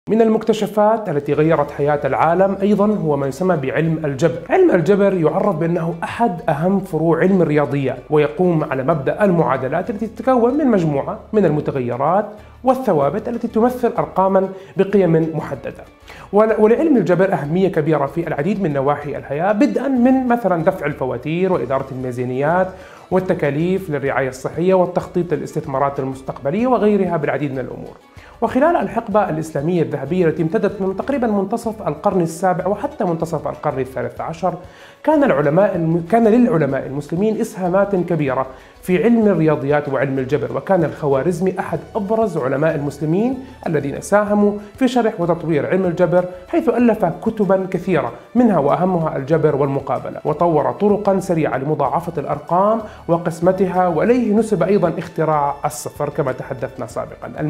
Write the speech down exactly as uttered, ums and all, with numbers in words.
من المكتشفات التي غيرت حياة العالم أيضا هو ما يسمى بعلم الجبر. علم الجبر يعرف بأنه أحد أهم فروع علم الرياضيات، ويقوم على مبدأ المعادلات التي تتكون من مجموعة من المتغيرات والثوابت التي تمثل أرقاما بقيم محددة. ولعلم الجبر أهمية كبيرة في العديد من نواحي الحياة، بدءا من مثلا دفع الفواتير وإدارة الميزانيات والتكاليف للرعاية الصحية والتخطيط للاستثمارات المستقبلية وغيرها بالعديد من الأمور. وخلال الحقبة الإسلامية الذهبية التي امتدت من تقريبا منتصف القرن السابع وحتى منتصف القرن الثالث عشر، كان العلماء كان للعلماء المسلمين إسهامات كبيرة في علم الرياضيات وعلم الجبر، وكان الخوارزمي أحد أبرز علماء المسلمين الذين ساهموا في شرح وتطوير علم الجبر، حيث ألف كتبا كثيرة منها وأهمها الجبر والمقابلة، وطور طرقا سريعة لمضاعفة الأرقام وقسمتها، وإليه نسب أيضا اختراع الصفر كما تحدثنا سابقا.